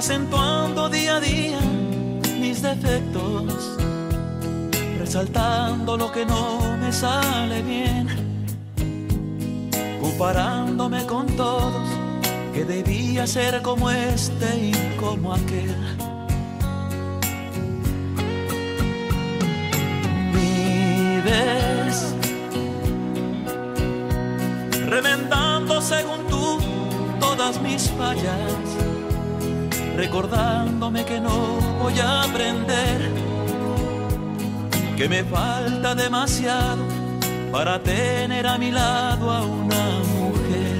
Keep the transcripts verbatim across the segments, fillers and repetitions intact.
acentuando día a día mis defectos, resaltando lo que no me sale bien, comparándome con todos, que debía ser como este y como aquel. Vives remendando según tú todas mis fallas, recordándome que no voy a aprender, que me falta demasiado para tener a mi lado a una mujer.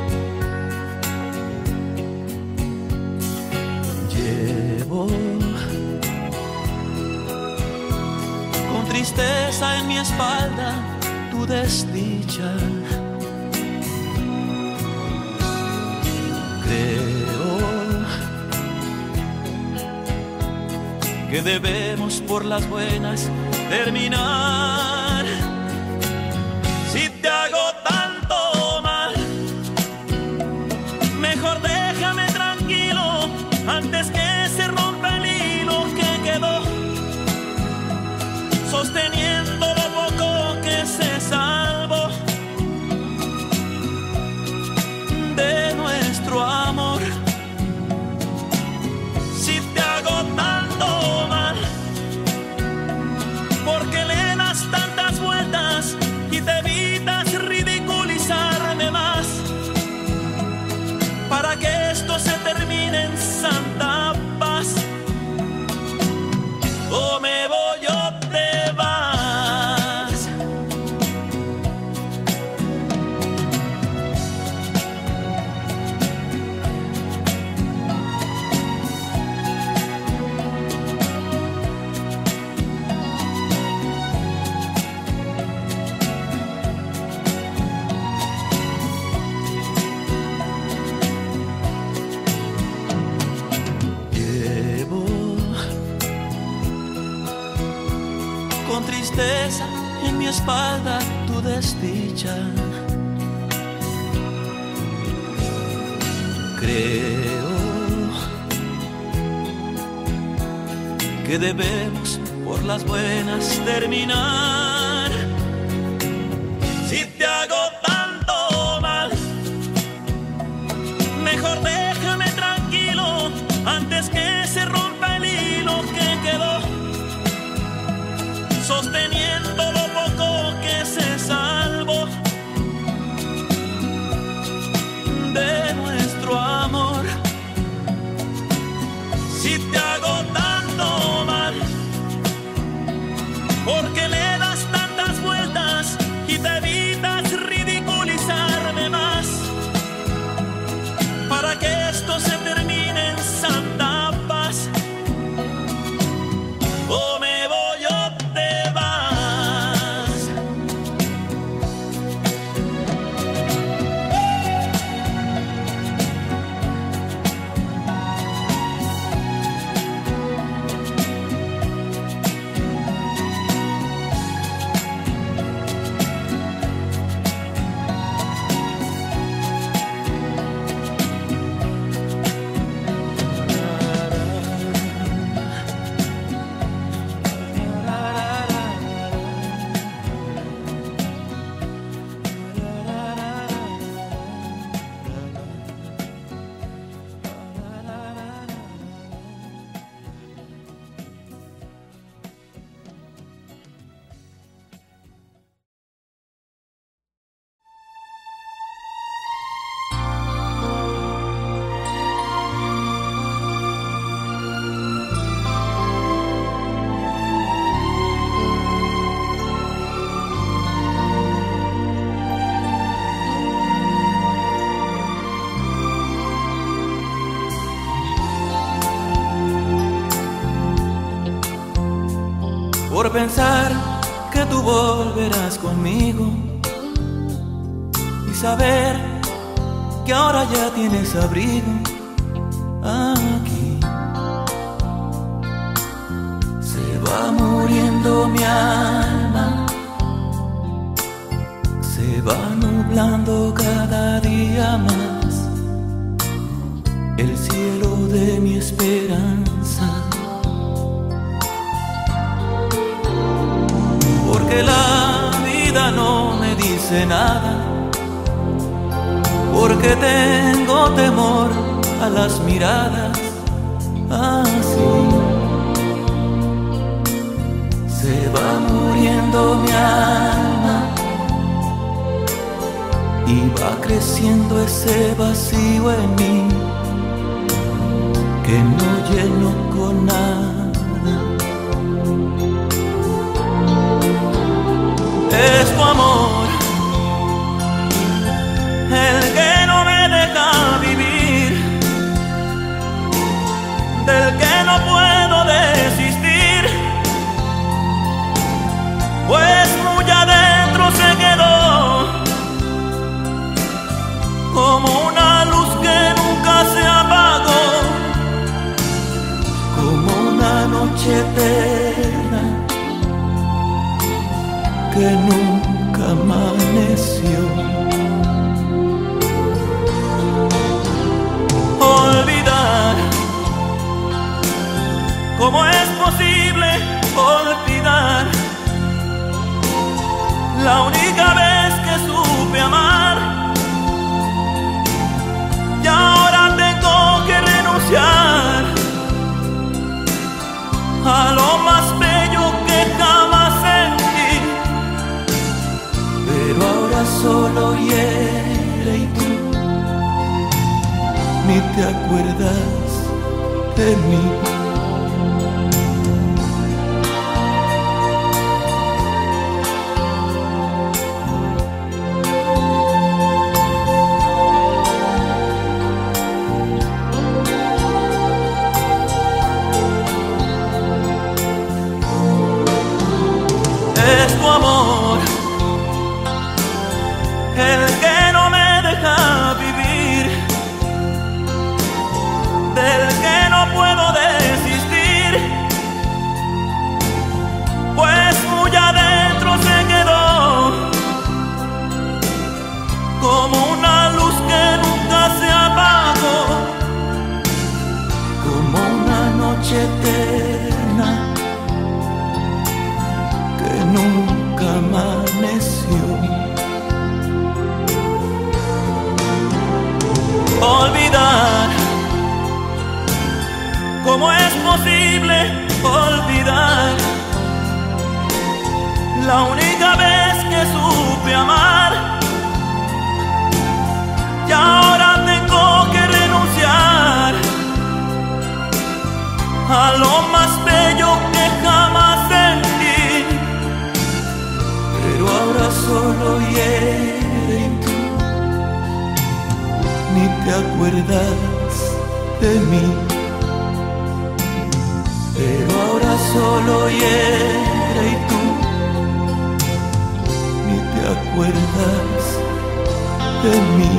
Llevo con tristeza en mi espalda tu desdicha. Creo que debemos por las buenas terminar. Si te hago tanto mal, mejor déjame tranquilo antes que se rompa el hilo que quedó sosteniendo lo poco que se salvó de nuestro amor. Si te hago tanto mal, porque le das tantas vueltas y te evitas ridiculizarme más, para que esto se termine en santa paz. O me voy o te vas. Con tristeza en mi espalda tu desdicha. Creo que debemos por las buenas terminar. Si te hago tanto mal, mejor déjame tranquilo antes que se rompa el hilo que quedó sosteniendo lo poco que se salvó de nuestro amor. Si te hago tanto mal, porque le das tantas vueltas y te evitas ridiculizarme más, para que esto se termine en santa paz. O me voy o te vas. Por pensar que tú volverás conmigo y saber que ahora ya tienes abrigo aquí. Se va muriendo mi alma, se va nublando cada día más el cielo de mi esperanza. dice nada, porque tengo temor a las miradas así. Se va muriendo mi alma y va creciendo ese vacío en mí que no lleno con nada. Es tu amor el que no me deja vivir, del que no puedo desistir, pues muy adentro se quedó como una luz que nunca se apagó, como una noche eterna que nunca amaneció. Olvidar, ¿cómo es posible olvidar la única vez que supe amar? Y ahora tengo que renunciar a lo más bello que jamás sentí, pero ahora solo hiere y tú ni te acuerdas de mí. Es tu amor el que no me deja vivir, del que no puedo desistir, pues muy adentro se quedó como una luz que nunca se apagó, como una noche eterna que nunca amaneció. Olvidar, ¿cómo es posible olvidar la única vez que supe amar? Y ahora tengo que renunciar a lo más bello que jamás sentí, pero ahora solo hiere y tú ni te acuerdas de mí. Pero ahora solo hiere y tú ni te acuerdas de mí.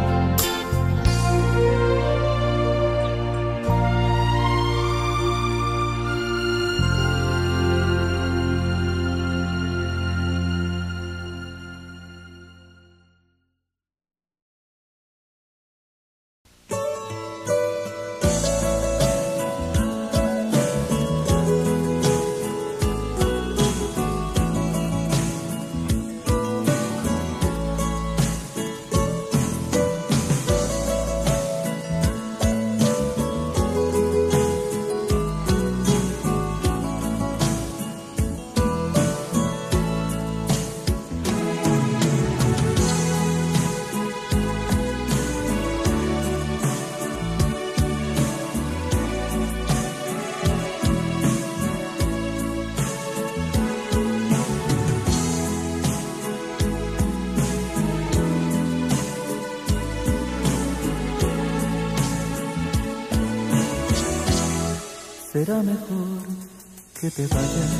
Será mejor que te vayas.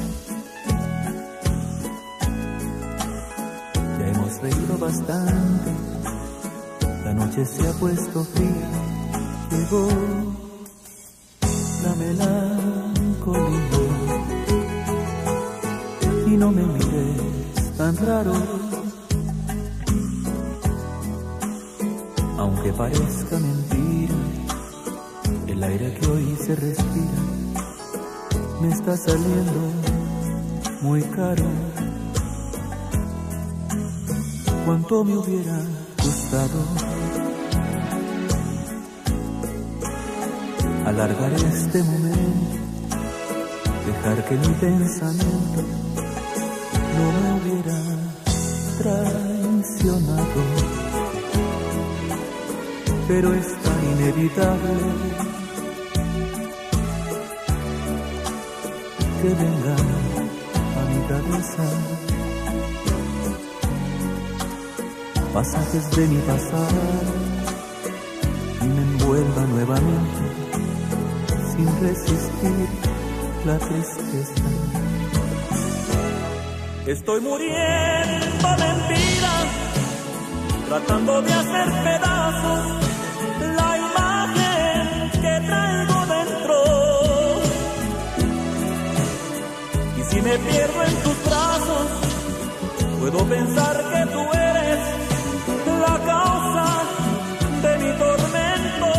Ya hemos reído bastante, la noche se ha puesto fría. Llegó la melancolía y no me mires tan raro, aunque parezca mentira. El aire que hoy se respira me está saliendo muy caro. cuánto me hubiera gustado alargar este momento, dejar que mi pensamiento no me hubiera traicionado, pero es tan inevitable que venga a mi cabeza pasajes de mi pasado y me envuelva nuevamente sin resistir la tristeza. Estoy muriendo de vida, tratando de hacer pedazos la imagen que traigo dentro. Y si me pierdo en tus brazos, puedo pensar que tú eres la causa de mi tormento.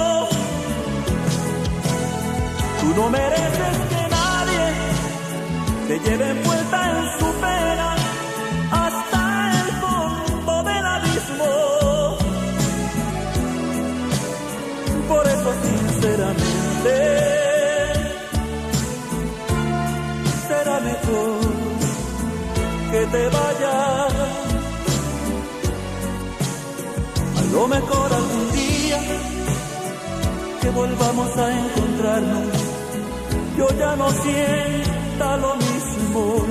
Tú no mereces que nadie te lleve envuelta en su pena hasta el fondo del abismo. Por eso sinceramente será mejor que te vayas. A lo mejor algún día que volvamos a encontrarnos, yo ya no sienta lo mismo.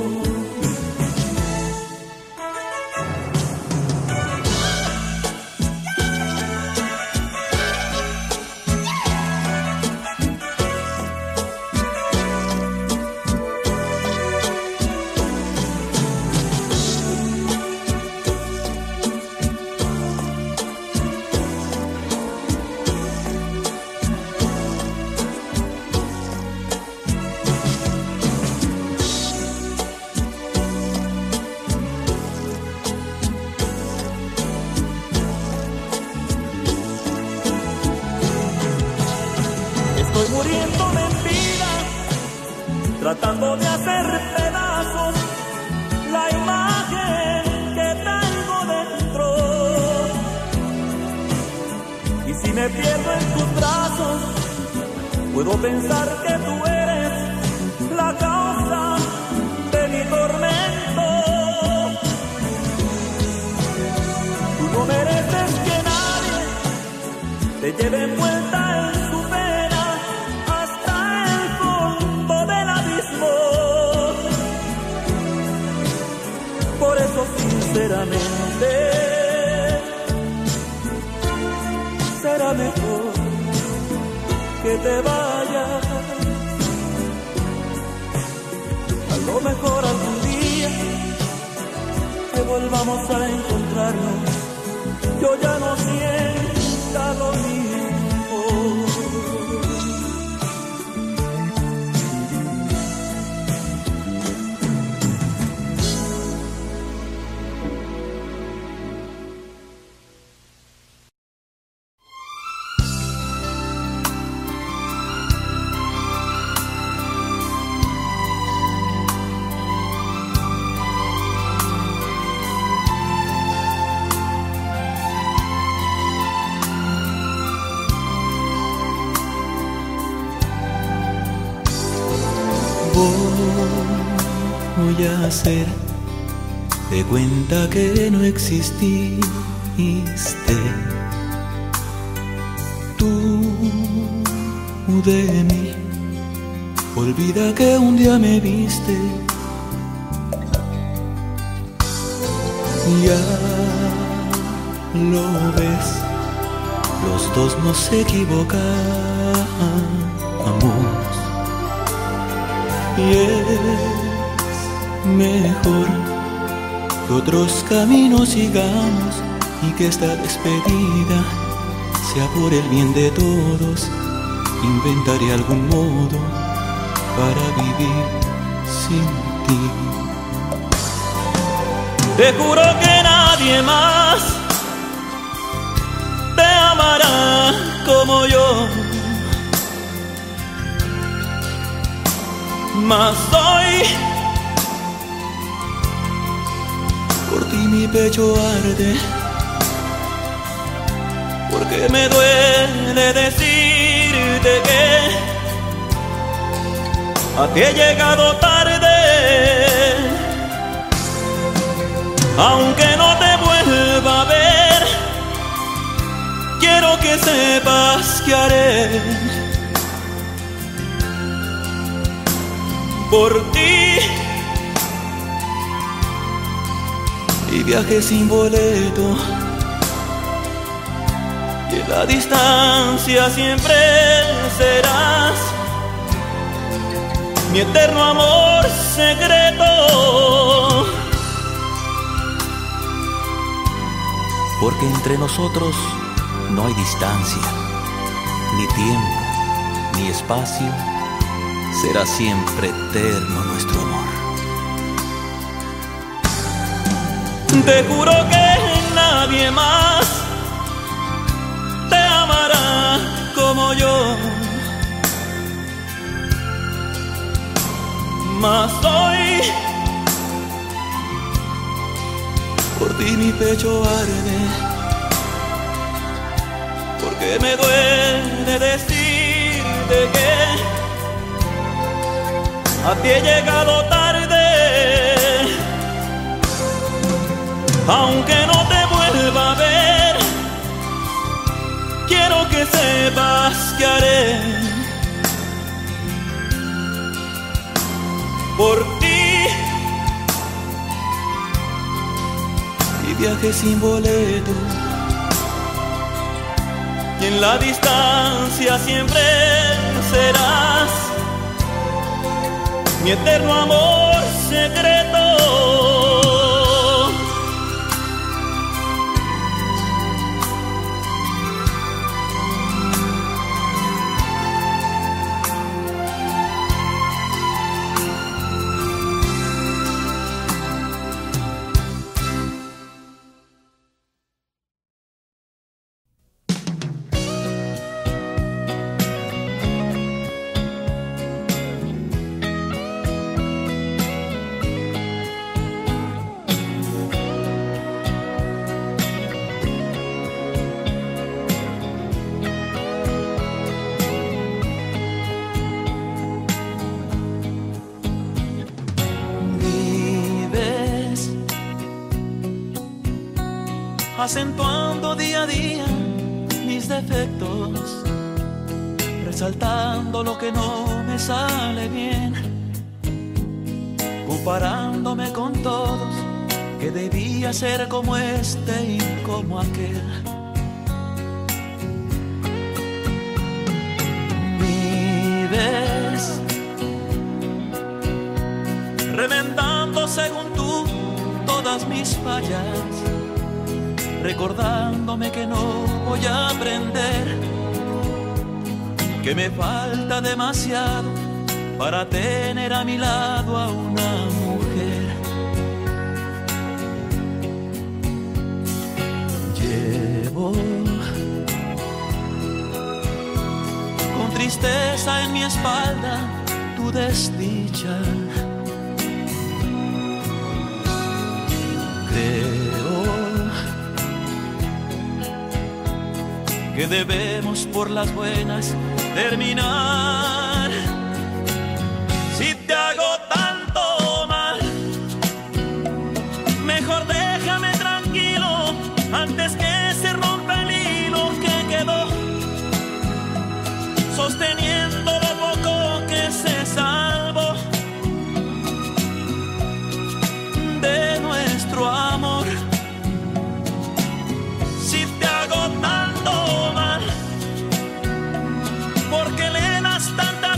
Estoy muriéndome en vida, tratando de hacer pedazos la imagen que traigo dentro. Y si me pierdo en tus brazos, puedo pensar que tú eres la causa de mi tormento. Tú no mereces que nadie te lleve envuelta en su pena hasta el fondo del abismo. Por eso sinceramente será mejor que te vayas. A lo mejor algún día que volvamos a encontrarnos, yo ya no sienta lo mismo. Voy a hacer de cuenta que no exististe. Tú de mí, olvida que un día me viste. Ya lo ves, los dos nos equivocamos. Y es mejor que otros caminos sigamos y que esta despedida sea por el bien de todos. Inventaré algún modo para vivir sin ti. Te juro que nadie más te amará como yo. Mas hoy Por ti mi pecho arde, porque me duele decirte que a ti he llegado tarde. Aunque no te vuelva a ver, quiero que sepas que haré por ti. Y viaje sin boleto, y en la distancia siempre serás mi eterno amor secreto. Porque entre nosotros no hay distancia, ni tiempo, ni espacio. Será siempre eterno nuestro amor. Te juro que nadie más te amará como yo. Mas hoy por ti mi pecho arde, porque me duele decirte que a ti he llegado tarde. Aunque no te vuelva a ver, quiero que sepas que haré por ti. Y viaje sin boleto, y en la distancia siempre serás mi eterno amor secreto. Acentuando día a día mis defectos, resaltando lo que no me sale bien, comparándome con todos, que debía ser como este y como aquel. Vives remendando según tú todas mis fallas, recordándome que no voy a aprender, que me falta demasiado para tener a mi lado a una mujer. Llevo con tristeza en mi espalda tu desdicha. Que debemos por las buenas terminar. Si te hago tanto mal, mejor déjame tranquilo antes que se rompa el hilo que quedó sosteniendo lo poco que se salvó de nuestro amor. Si te hago tanto mal, porque le das tanta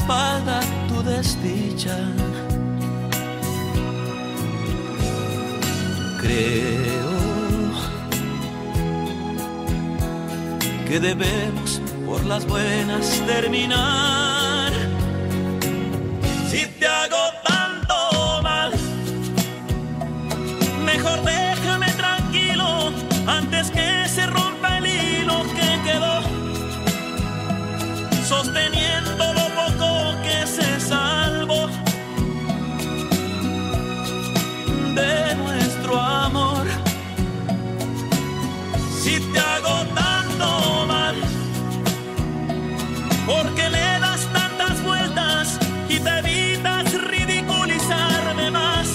espalda tu desdicha. Creo que debemos por las buenas terminar. Si te hago tanto mal, mejor déjame tranquilo antes que se rompa el hilo que quedó sosteniendo lo poco que se salvó de nuestro amor. Si te hago tanto mal, porque le das tantas vueltas y te evitas ridiculizarme más,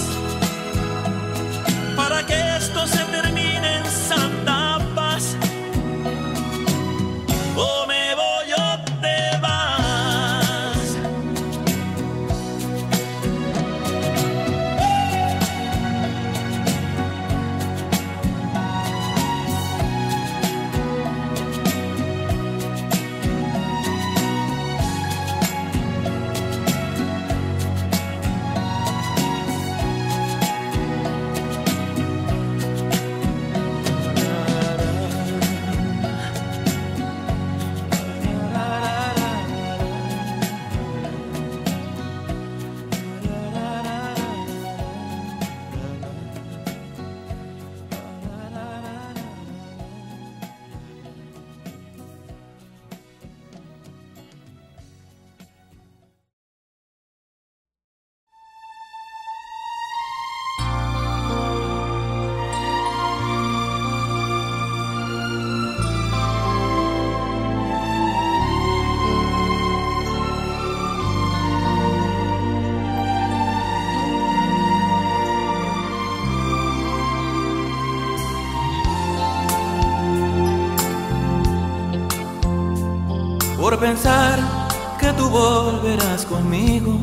para que esto se termine en santa paz. O me voy o te vas. Por pensar que tú volverás conmigo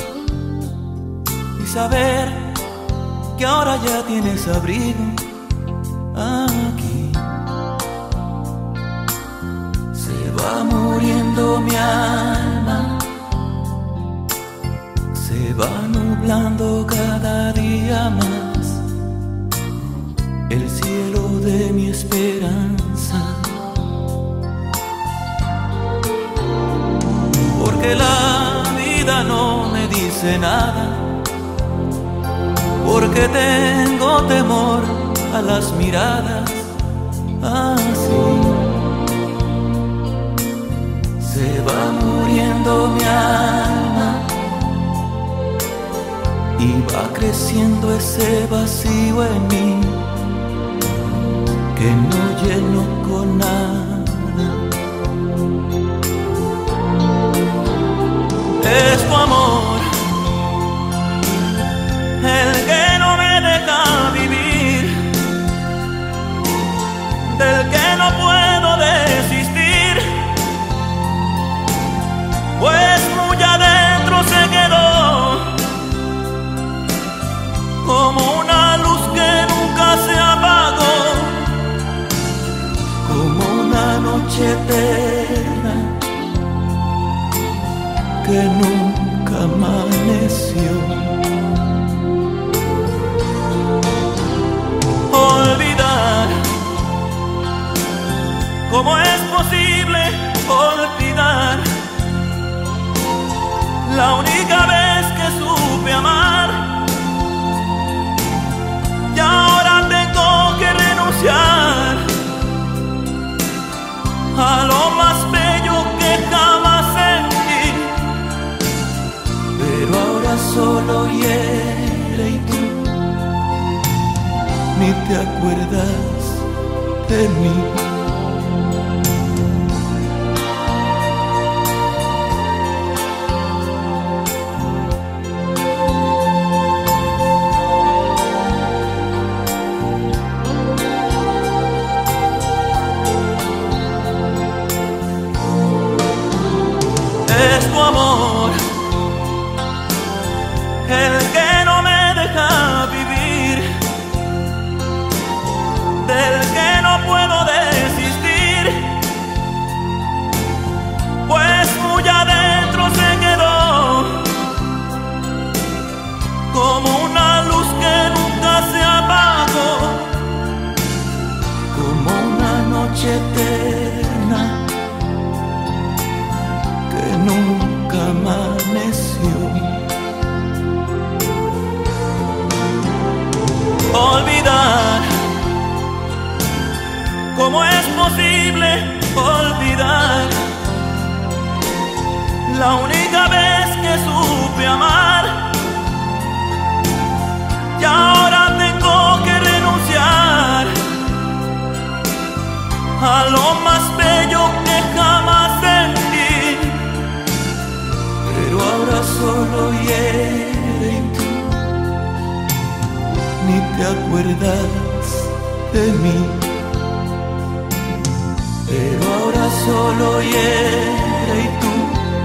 y saber que ahora ya tienes abrigo aquí. Se va muriendo mi alma, se va nublando cada día más el cielo de mi esperanza. Porque la vida no me dice nada, porque tengo temor a las miradas así. Se va muriendo mi alma y va creciendo ese vacío en mí que no lleno con nada. Es tu amor el que no me deja vivir, del que no puedo desistir, pues muy adentro se quedó como una luz que nunca se apagó, como una noche eterna que nunca amaneció. Olvidar, ¿cómo es posible olvidar la única vez que supe amar? Y ahora tengo que renunciar a lo más bello que jamás sentí, pero ahora solo hiere y tú ni te acuerdas de mí. Es tu amor el que no me deja vivir, del que no puedo dejar a lo más bello que jamás sentí, pero ahora solo hiere y tú ni te acuerdas de mí. Pero ahora solo hiere y tú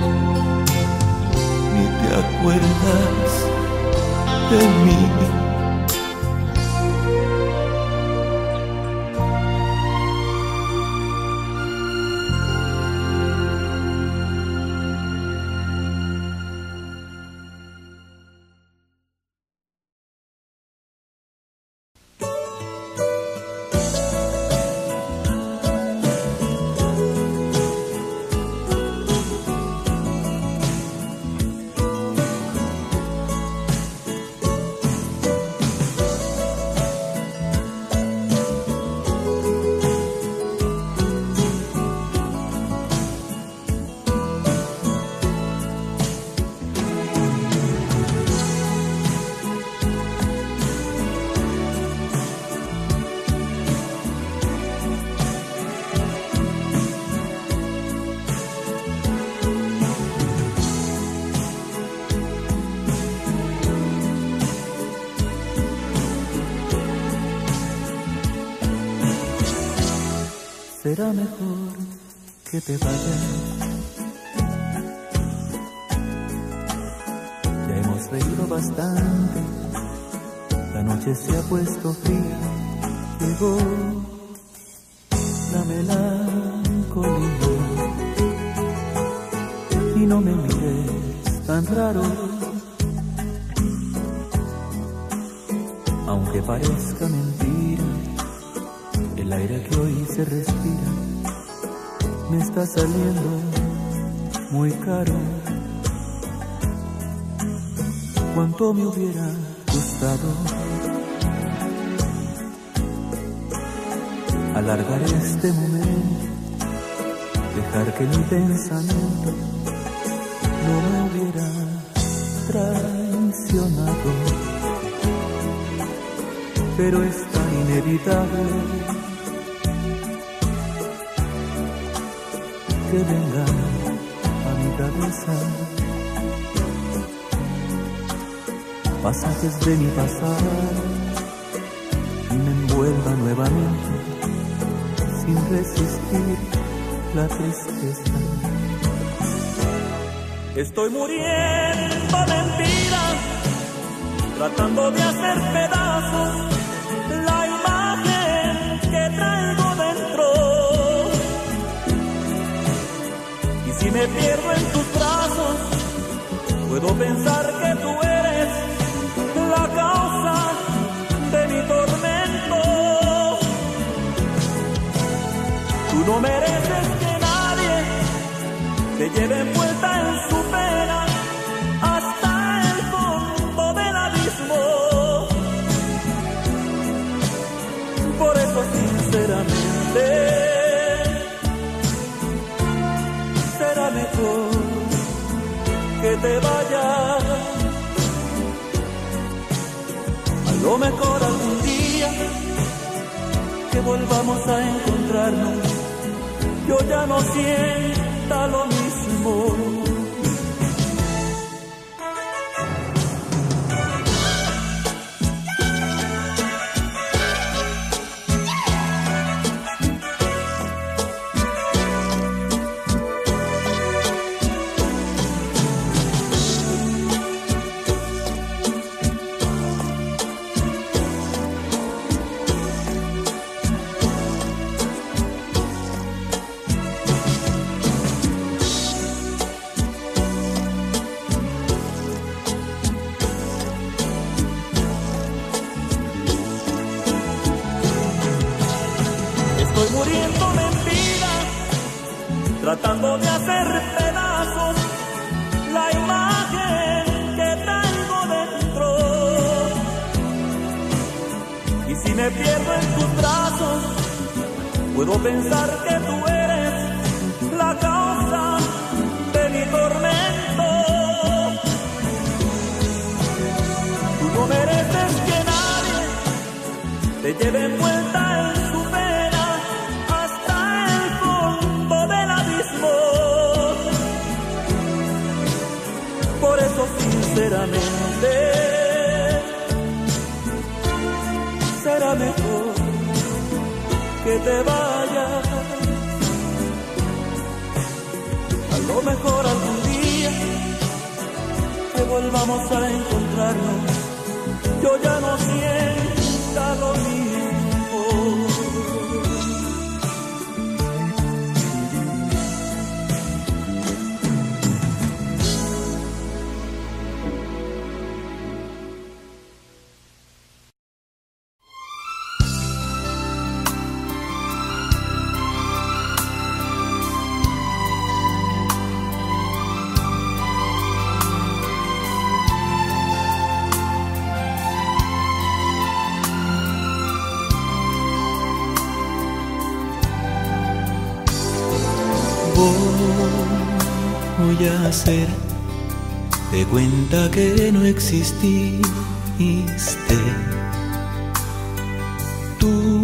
ni te acuerdas de mí. Será mejor que te vayas. Ya hemos reído bastante, la noche se ha puesto fría. Llegó la melancolía y no me mires tan raro, aunque parezca mentira. El aire que hoy se respira me está saliendo muy caro. Cuánto me hubiera gustado alargar este momento, dejar que mi pensamiento no me hubiera traicionado, pero es tan inevitable que venga a mi cabeza pasajes de mi pasado y me envuelva nuevamente sin resistir la tristeza. Estoy muriendo de mentiras, tratando de hacer pedazos la imagen que traigo dentro. Y si me pierdo en tus brazos, puedo pensar que tú eres la causa de mi tormento. Tú no mereces que nadie te lleve envuelta en su pena hasta el fondo del abismo. Por eso sinceramente será mejor que te vayas. A lo mejor algún día que volvamos a encontrarnos, yo ya no sienta lo mismo. Estoy muriéndome en vida, tratando de hacer pedazos la imagen que traigo dentro. Y si me pierdo en tus brazos, puedo pensar que tú eres la causa de mi tormento. Tú no mereces que nadie te lleve envuelta en su pena hasta sinceramente, será mejor que te vayas. A lo mejor algún día que volvamos a encontrarnos, yo ya no sienta lo mismo. Voy a hacer de cuenta que no exististe. Tú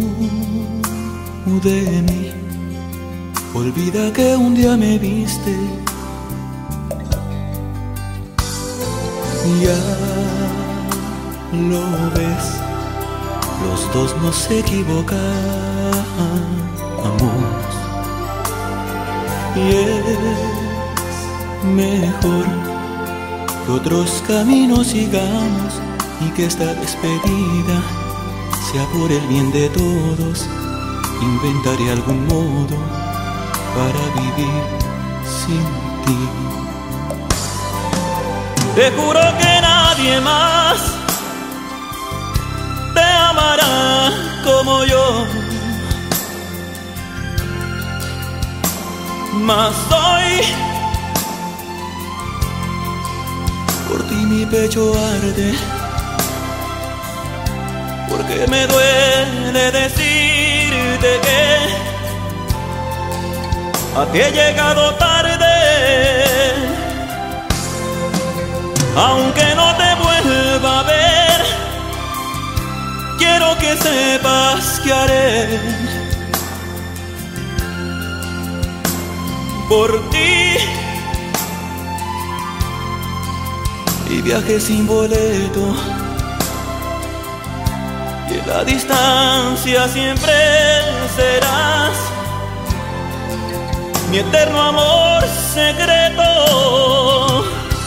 de mí, olvida que un día me viste. Ya lo ves, los dos nos equivocamos. Y es mejor que otros caminos sigamos y que esta despedida sea por el bien de todos. Inventaré algún modo para vivir sin ti. Te juro que nadie más te amará como yo. Mas hoy por ti mi pecho arde, porque me duele decirte que a ti he llegado tarde. Aunque no te vuelva a ver, quiero que sepas que haré por ti. Y viaje sin boleto, y en la distancia siempre serás mi eterno amor secreto.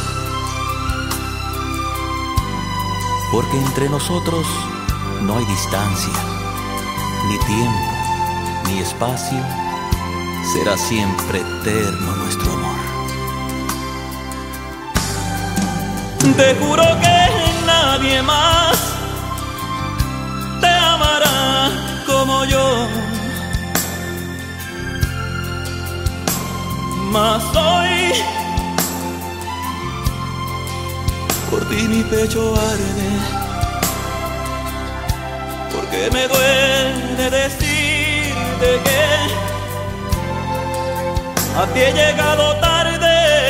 Porque entre nosotros no hay distancia, ni tiempo, ni espacio. Será siempre eterno nuestro amor. Te juro que nadie más te amará como yo. Mas hoy por ti mi pecho arde, porque me duele decirte que a ti he llegado tarde.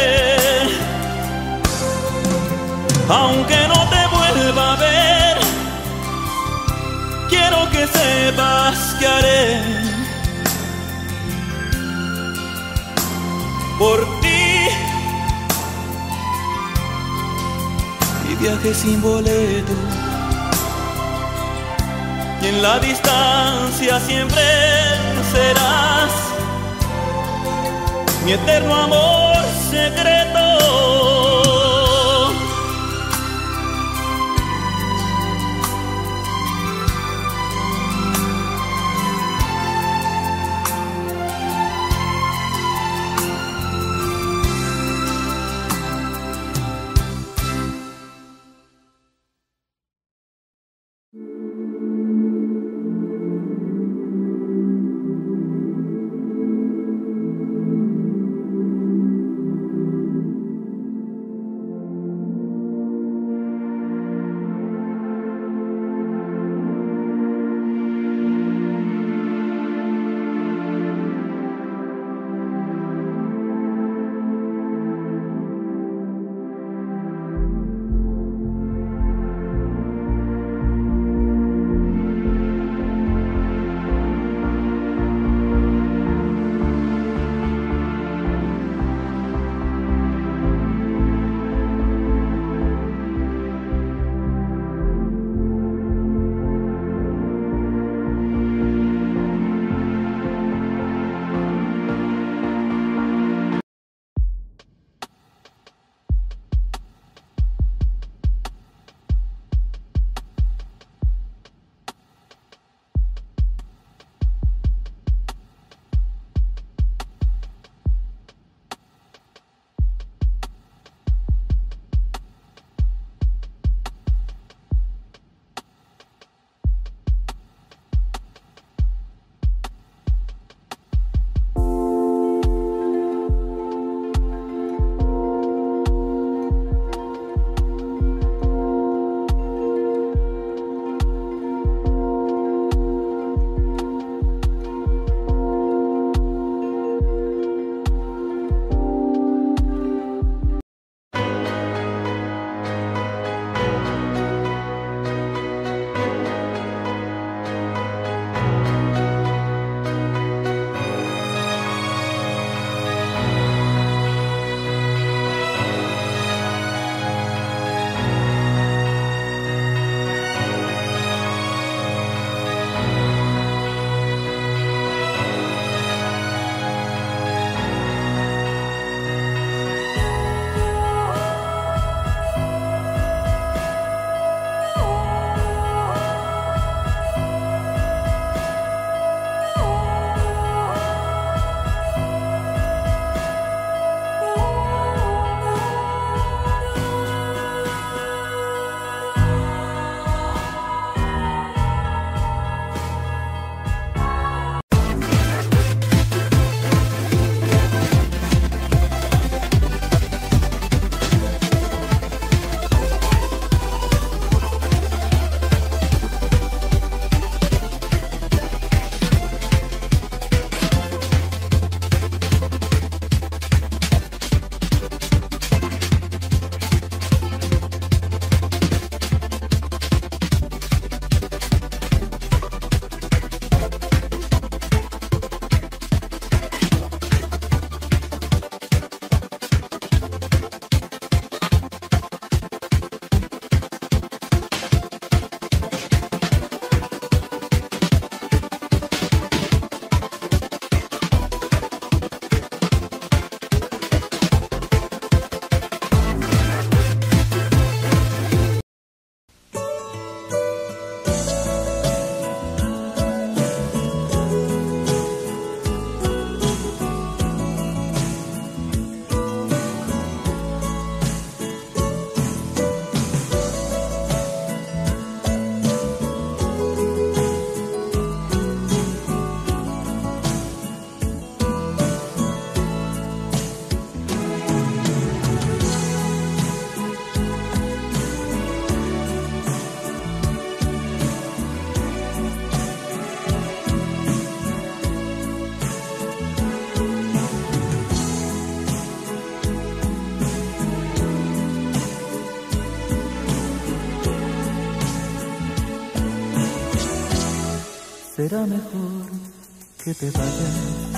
Aunque no te vuelva a ver, quiero que sepas que haré por ti. Y viaje sin boleto, y en la distancia siempre serás mi eterno amor secreto. será mejor que te vayas.